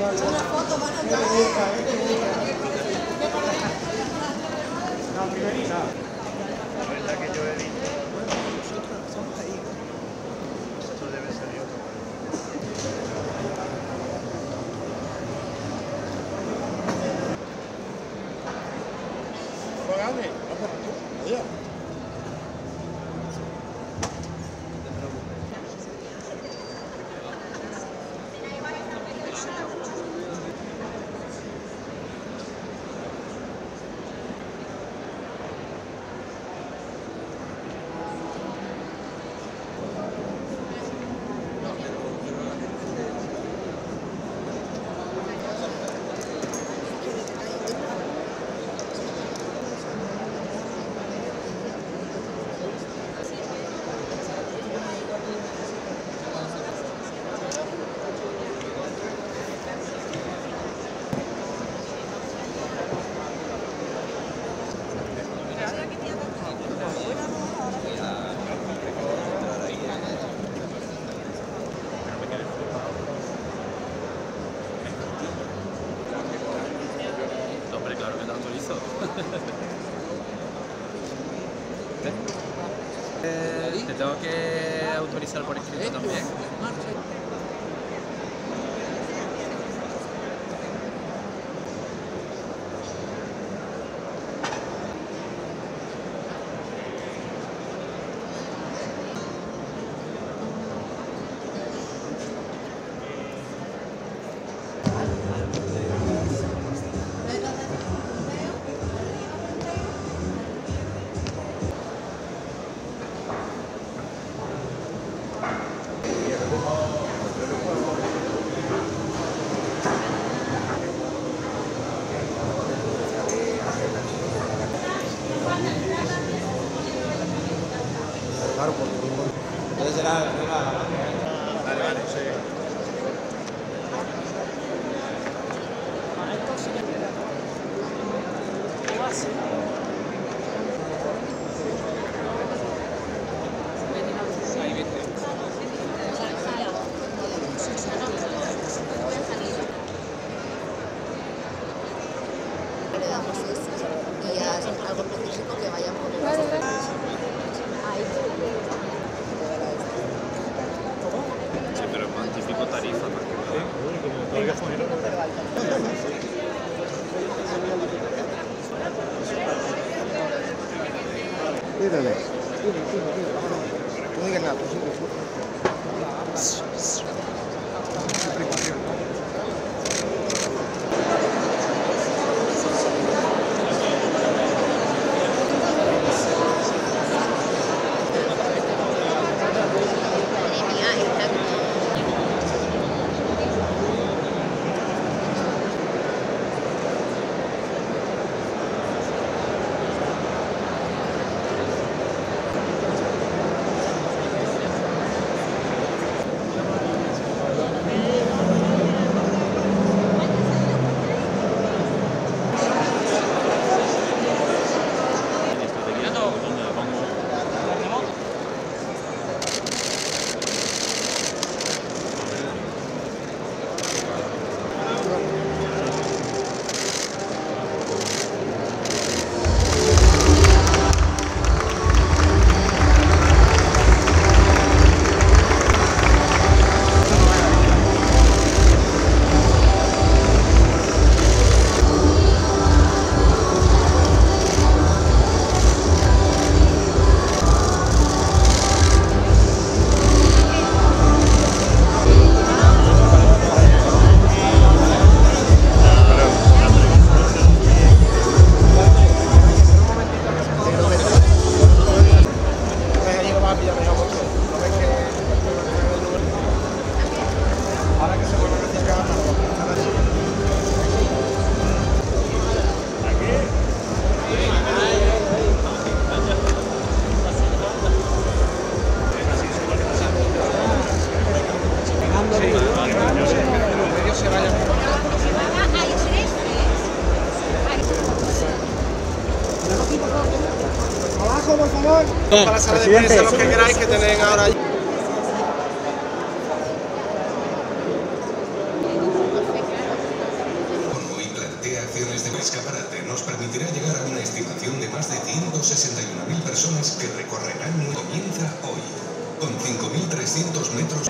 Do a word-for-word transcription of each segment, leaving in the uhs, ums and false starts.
Una foto, mano. No, primerita. La verdad que yo he visto. Nosotros estamos ahí. Esto debe ser otro. Grande. Adiós. Hombre, claro que te autorizo. eh, te tengo que autorizar por escrito también. Claro, porque entonces será arriba. Vale, vale, sí. Le damos eso y a algo específico que vayan por el Sí, pero cuantifico tarifa. Tírale. No digas nada, tú sigue. Abajo, por favor. Para la sala de prensa, los que queráis que tenéis ahora. escaparate nos permitirá llegar a una estimación de más de ciento sesenta y una mil personas que recorrerán. Comienza hoy, con cinco mil trescientos metros.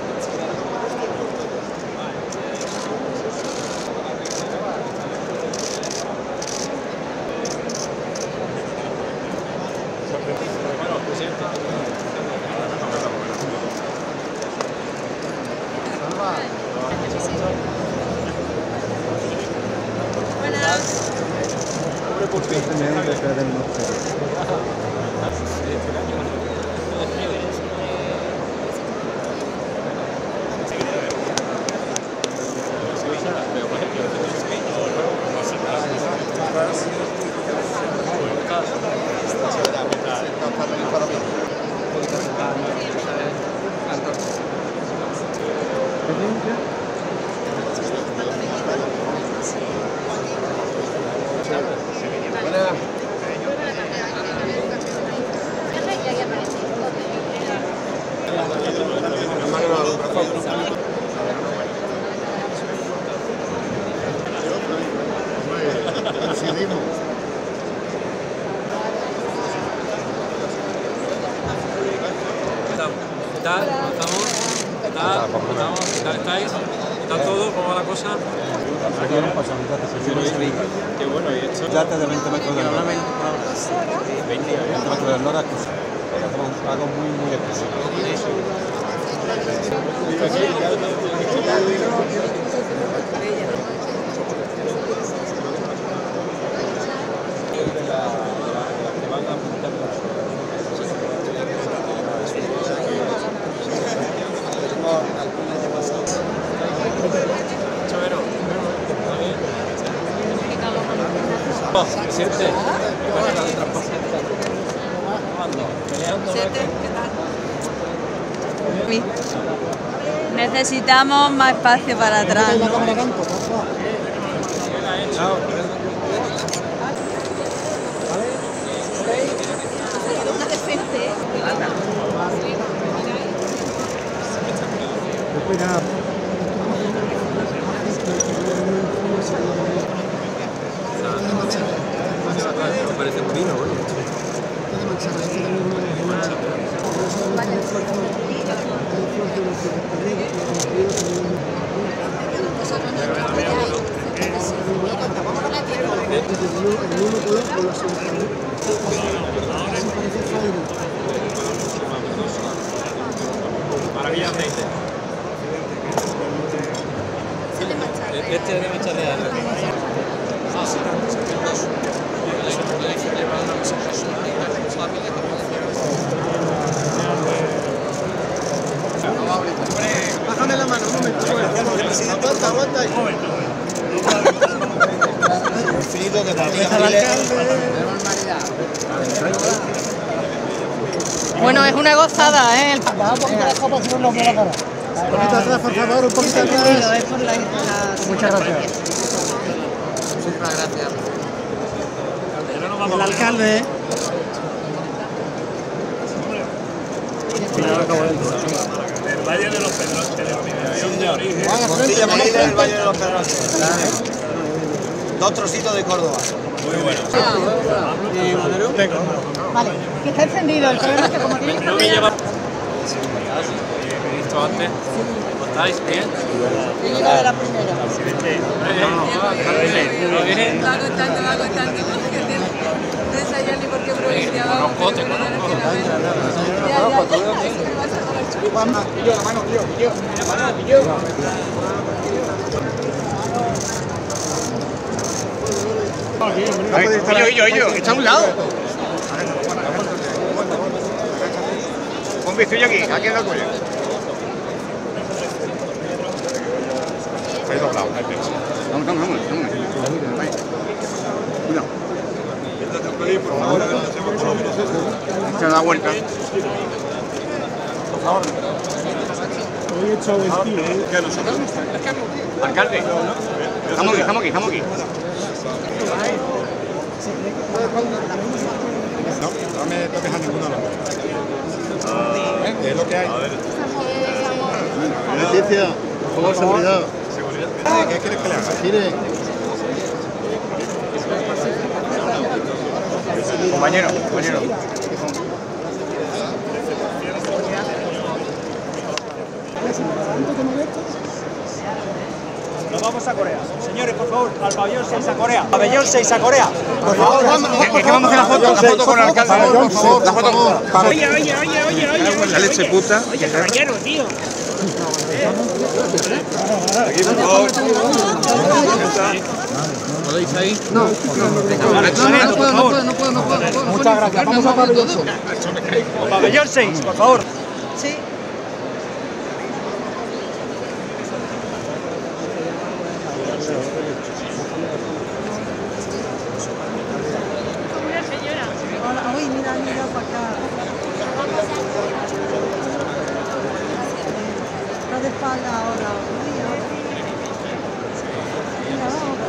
¿Qué tal? ¿Cómo estamos? ¿Qué tal? ¿Cómo estamos? ¿Qué tal estáis? ¿Qué tal todo? ¿Cómo va la cosa? Aquí no pasa nada. Qué bueno, y esto. Ya te de veinte metros del Lora. veinte metros del Lora, pues hacemos algo muy, muy especial. Siete. Necesitamos más espacio para atrás. Parece un vino, bueno. Maravilla aceite. Este es de machalear. Bájame la mano, un momento. Aguanta, aguanta ahí. Finito que familia Bueno, es una gozada, ¿eh? Un poquito atrás, por favor, un poquito atrás. Es por la, la... Muchas gracias. Muchísimas gracias. El alcalde. El Valle de los Pedroches, denominación de origen. Montilla Molina del Valle de los Pedroches. Dos trocitos de Córdoba. Muy bueno. Vale, que está encendido. El problema es que como tiene que Creo que lleva... He visto antes. ¿Cómo estáis? ¿Bien? Yo llego de la primera. Bien. Va contando, va contando, no ensayar ni por qué provincia va. Conozco, te conozco. Yo, yo, yo, está a un lado. Un estoy aquí, aquí en la cuella. Ahí doblado, ahí pienso. Vamos, vamos, vamos. Cuidado. Se da vuelta. Por favor. Hoy he echado el tío, ¿eh? ¿Qué nosotros? Alcalde. Estamos aquí, estamos aquí, estamos aquí. No, no me toques a ninguno de los dos. ¿Eh? Es lo que hay. Leticia, por favor, seguridad. ¿Qué quieres que le haga? Gire. Compañero, compañero. Nos vamos a Corea. Señores, por favor, al pabellón seis a Corea. Pabellón seis a Corea. Por favor, Es que vamos a hacer la foto, la foto con el alcalde. Por favor, la foto. Oye, oye, oye, oye, oye. La leche puta. Oye, caballero, tío. Aquí, por favor. ¿Podéis ahí? No, no, no puedo, no puedo, no puedo, no puedo. Muchas gracias. Vamos a pabellón seis. Pabellón seis, por favor. Sí. Hola, uy, mira, mira para acá. Está de espalda ahora. Mira, vamos.